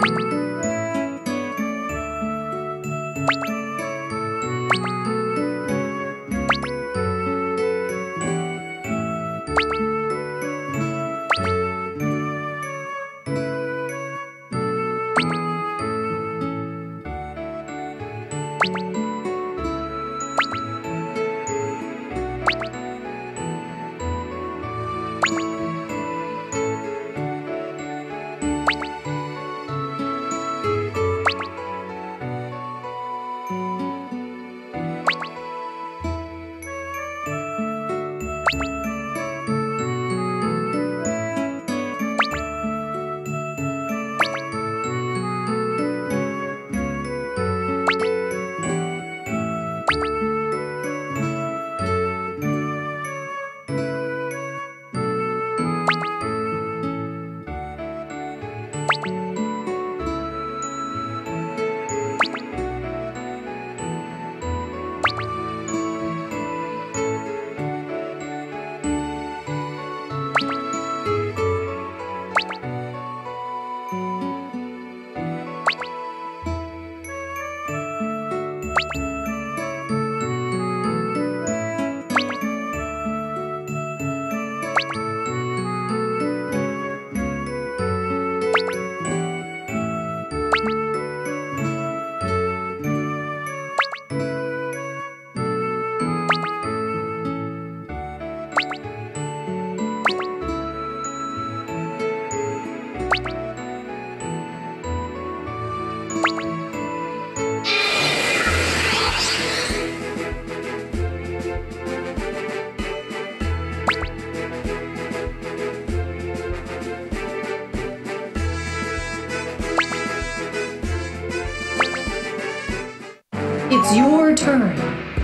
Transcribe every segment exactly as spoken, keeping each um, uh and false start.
It's your turn.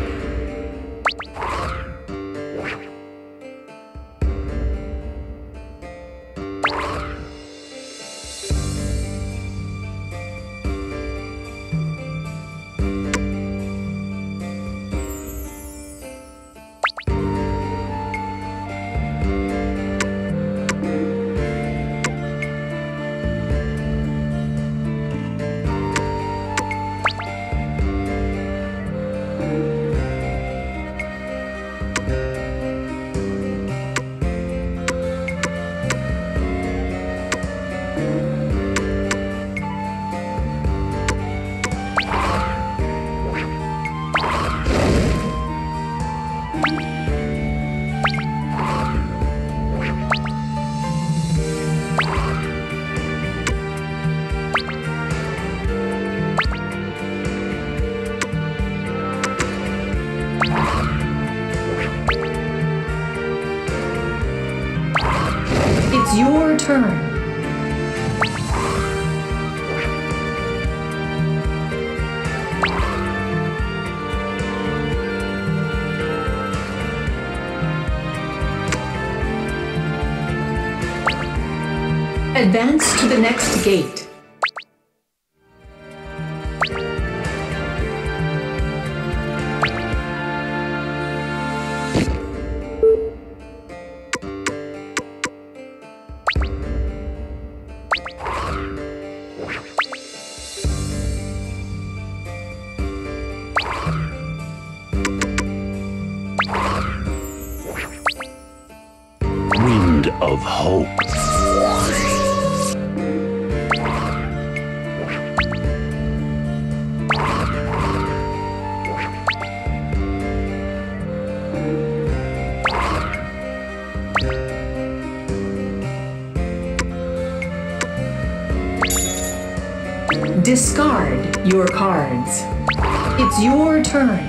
It's your turn. Advance to the next gate. Wind of hope. Discard your cards. It's your turn.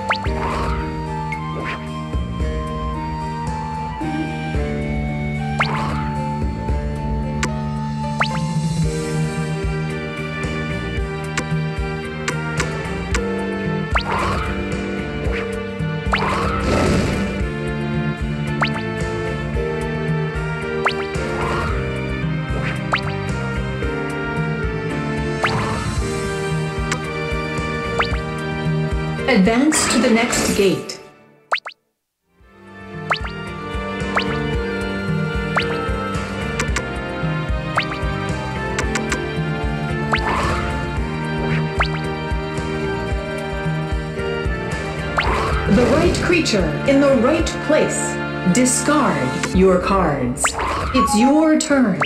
Advance to the next gate. The right creature in the right place. Discard your cards. It's your turn.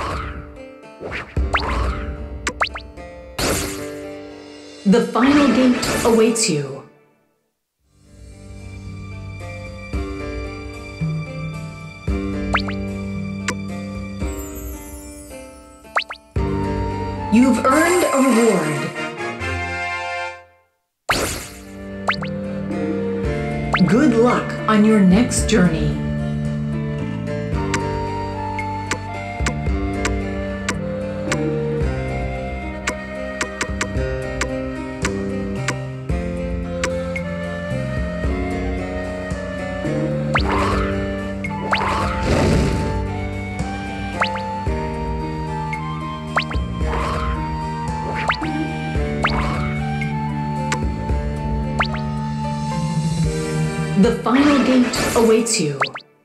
The final gate awaits you. You've earned a reward. Good luck on your next journey. The final gate awaits you.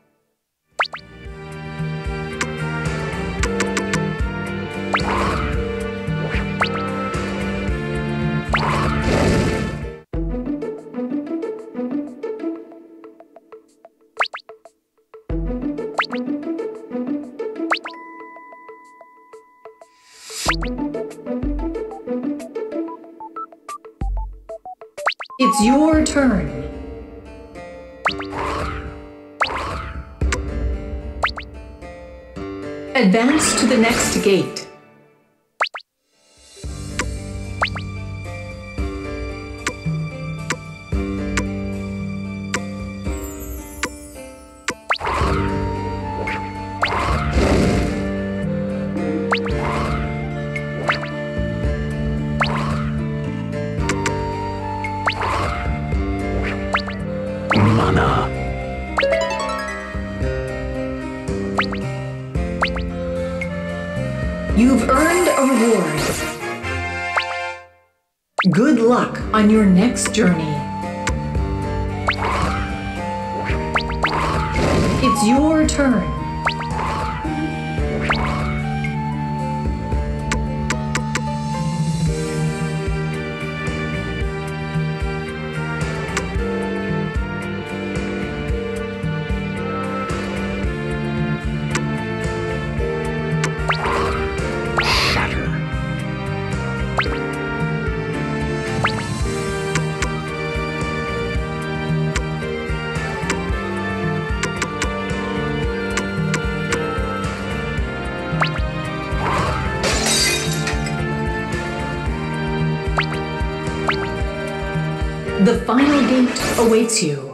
It's your turn. Advance to the next gate. Mana. You've earned a reward. Good luck on your next journey. It's your turn. The final gate awaits you.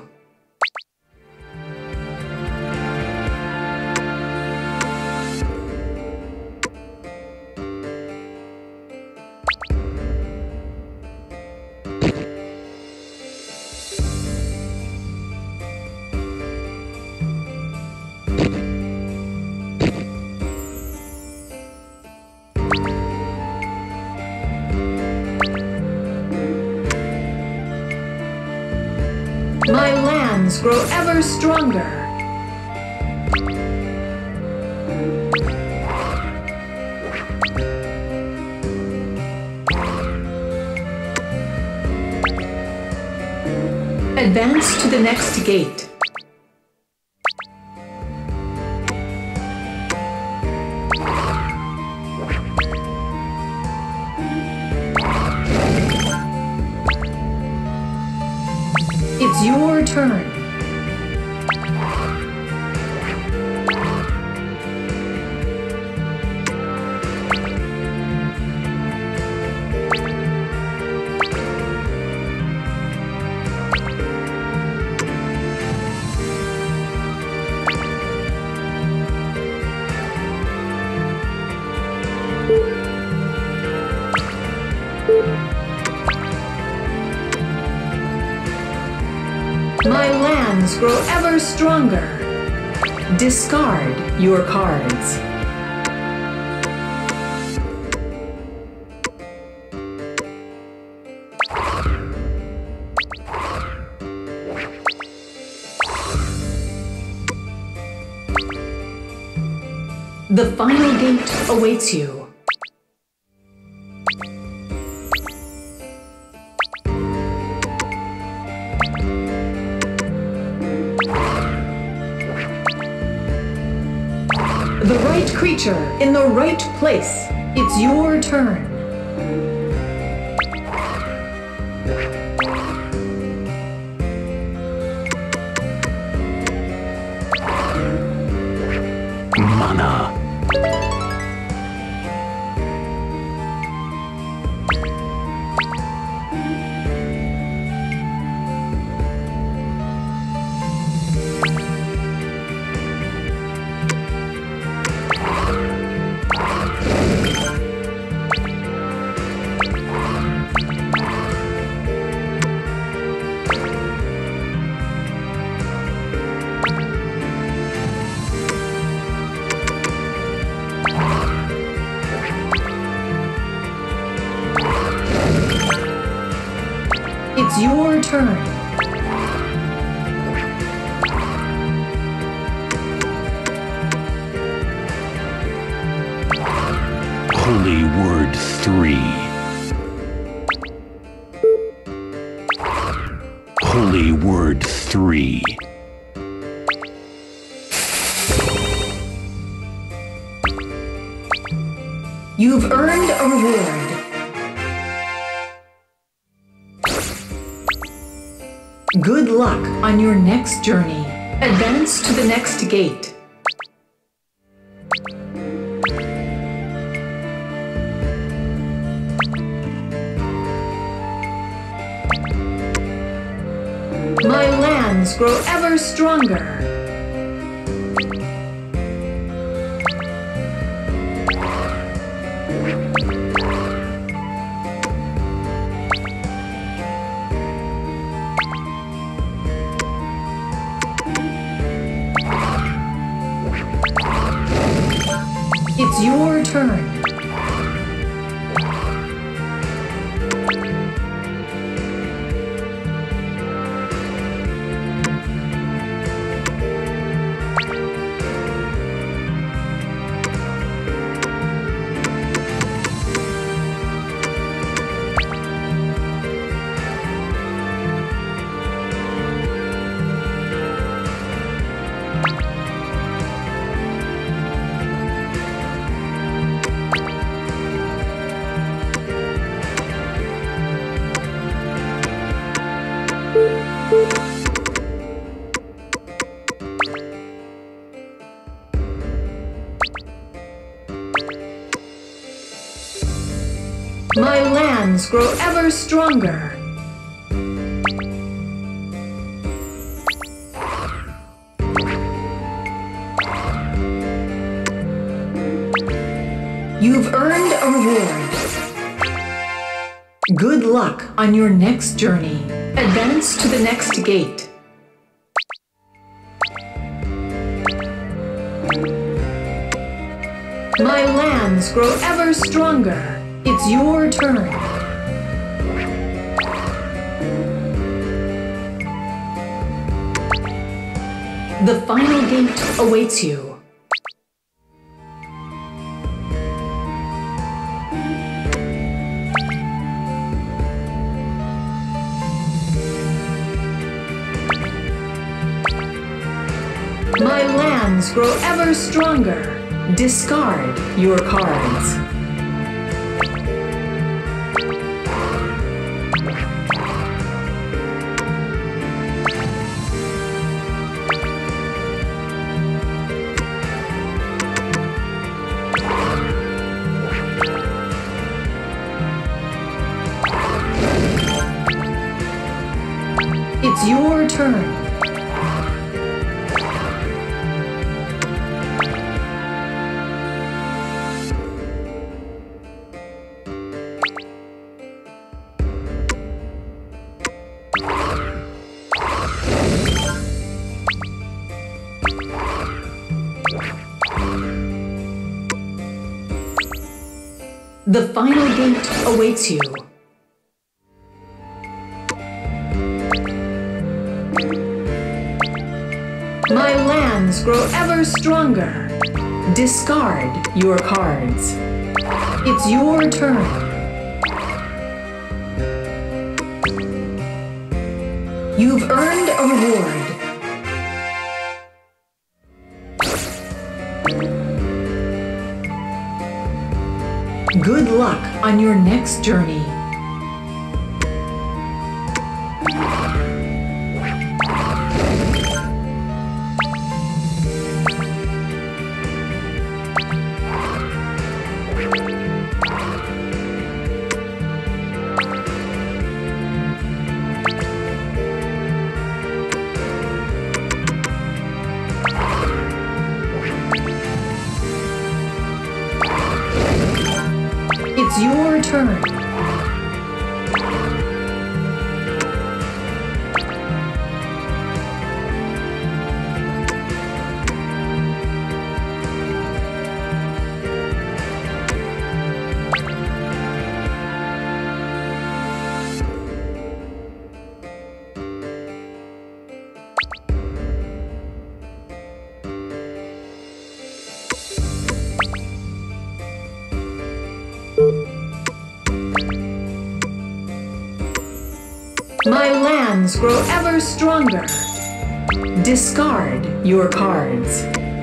My lands grow ever stronger. Advance to the next gate. It's your turn. My lands grow ever stronger. Discard your cards. The final gate awaits you. creature in the right place. It's your turn. Mana. It's your turn. Holy Word three. Holy Word three. You've earned a reward. Good luck on your next journey. Advance to the next gate. My lands grow ever stronger. It's your turn. My lands grow ever stronger. You've earned a reward. Good luck on your next journey. Advance to the next gate. My lands grow ever stronger. It's your turn. The final gate awaits you. My lands grow ever stronger. Discard your cards. It's your turn. The final gate awaits you. My lands grow ever stronger. Discard your cards. It's your turn. You've earned a reward. Good luck on your next journey. It's your turn. My lands grow ever stronger. Discard your cards.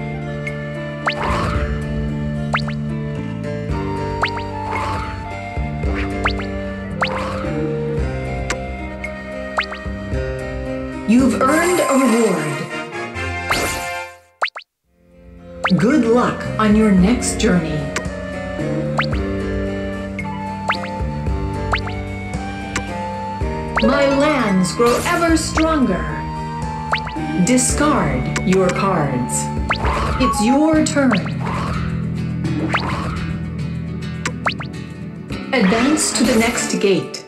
You've earned a reward. Good luck on your next journey. My lands grow ever stronger. Discard your cards. It's your turn. Advance to the next gate.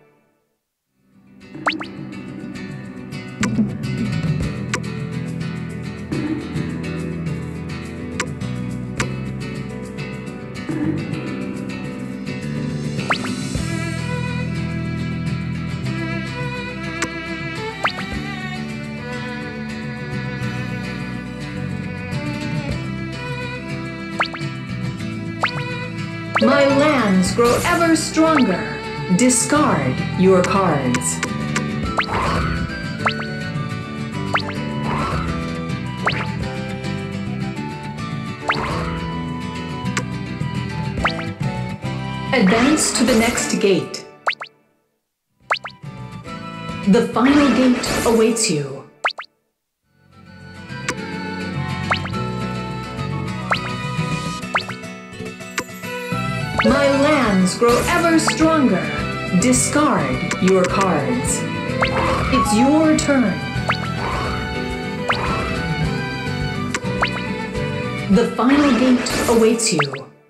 My lands grow ever stronger. Discard your cards. Advance to the next gate. The final gate awaits you. My lands grow ever stronger. Discard your cards. It's your turn. The final gate awaits you.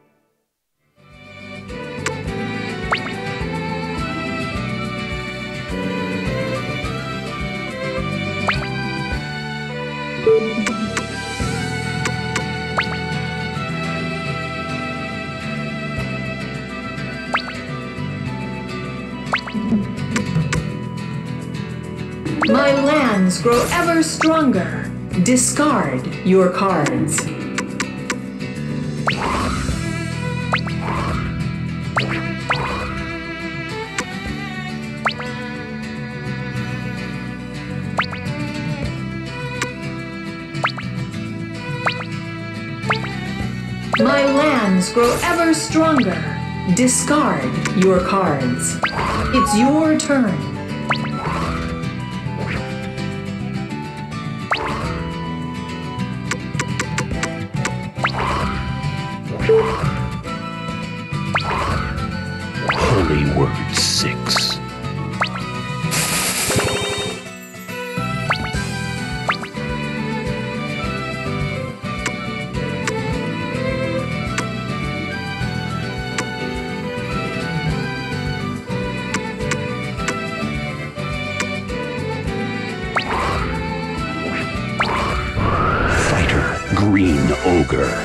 My lands grow ever stronger. Discard your cards. My lands grow ever stronger. Discard your cards. It's your turn. Holy Word six. Fighter Green Ogre.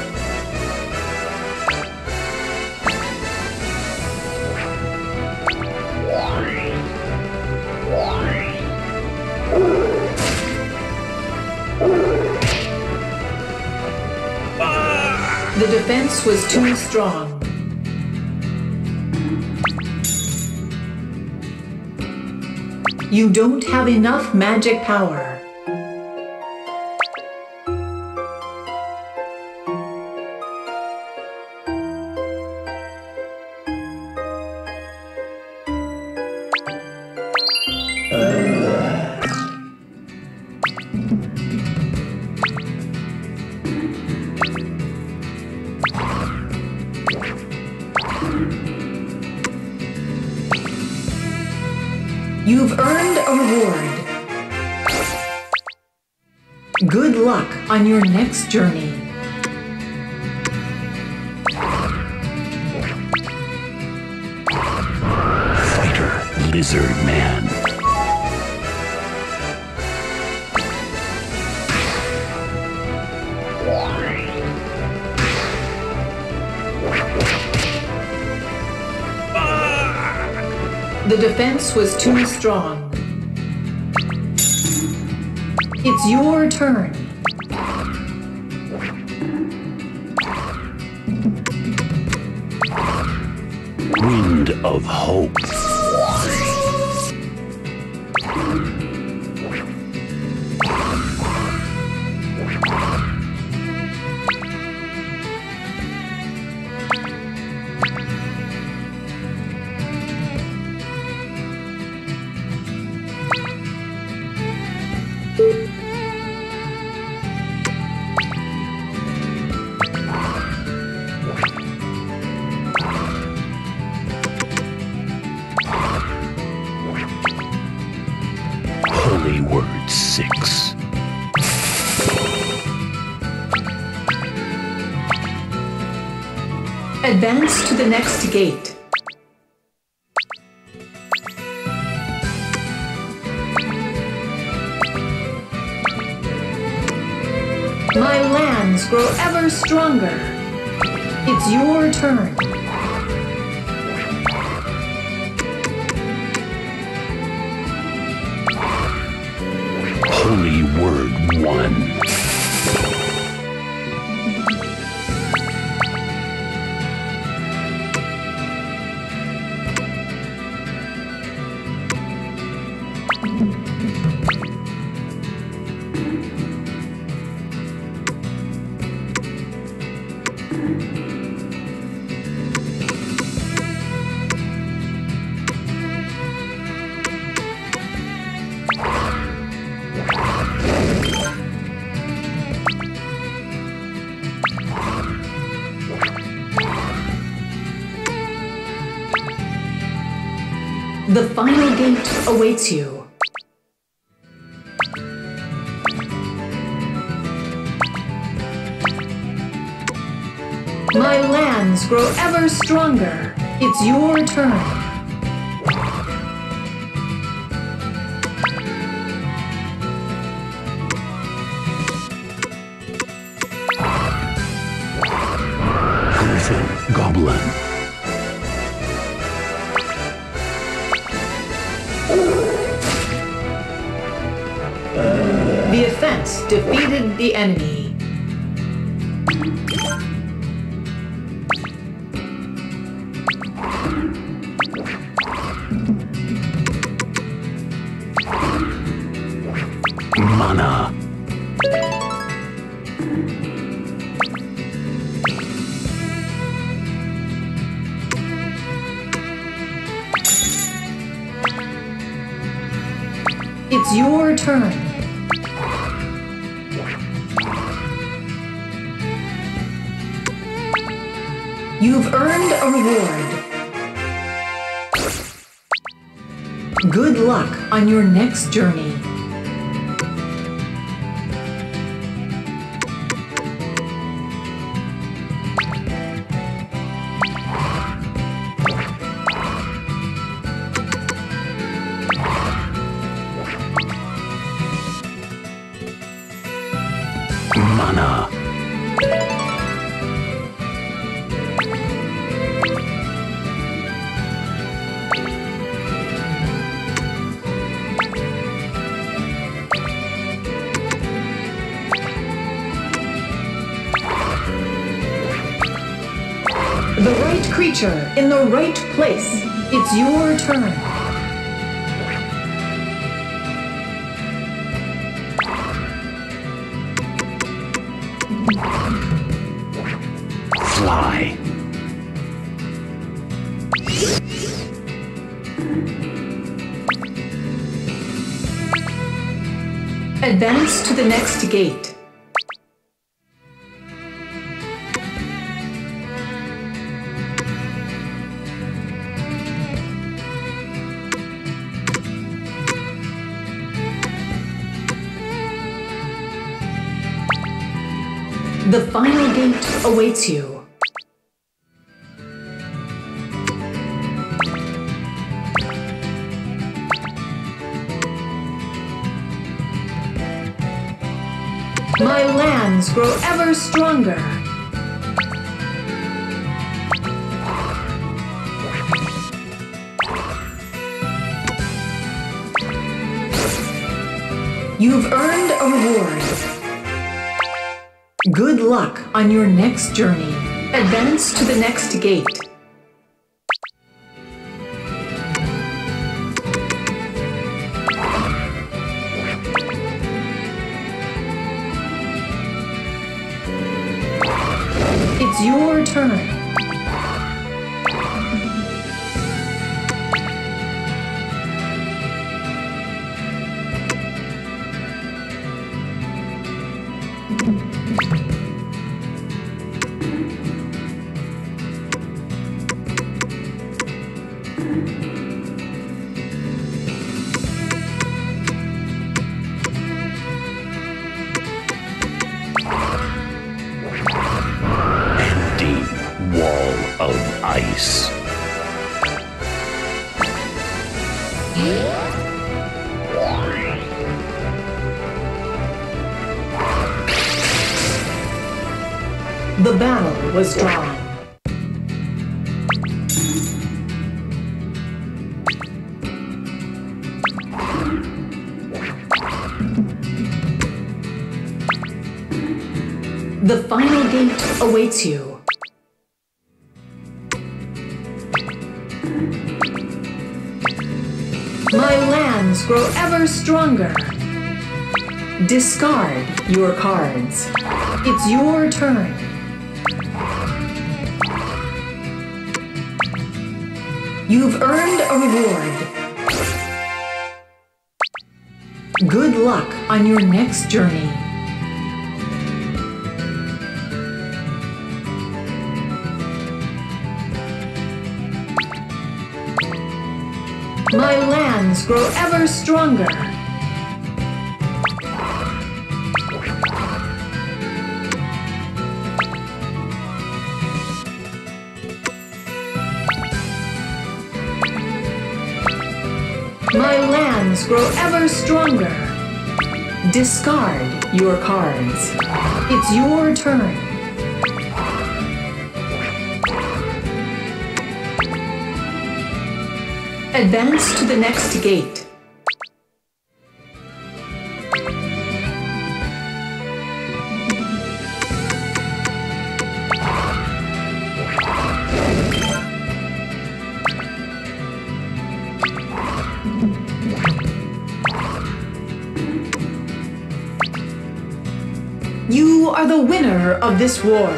The defense was too strong. You don't have enough magic power. You've earned a reward. Good luck on your next journey. Fighter Lizard Man. The defense was too strong. It's your turn. Wind of Hope. Holy Word six. Advance to the next gate. My lands grow ever stronger. It's your turn. Holy Word one. The final gate awaits you. My lands grow ever stronger. It's your turn. Griffin Goblin. The offense defeated the enemy. Mana. It's your turn. You've earned a reward. Good luck on your next journey. Mana. The right creature in the right place. It's your turn. Fly. Advance to the next gate. The final gate awaits you. My lands grow ever stronger. You've earned a reward. Good luck on your next journey. Advance to the next gate. It's your turn. Of ice. The battle was drawn. The final gate awaits you. My lands grow ever stronger. Discard your cards. It's your turn. You've earned a reward. Good luck on your next journey. My lands grow ever stronger. My lands grow ever stronger. Discard your cards. It's your turn. Advance to the next gate. You are the winner of this war.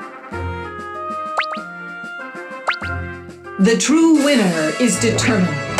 The true winner is determined.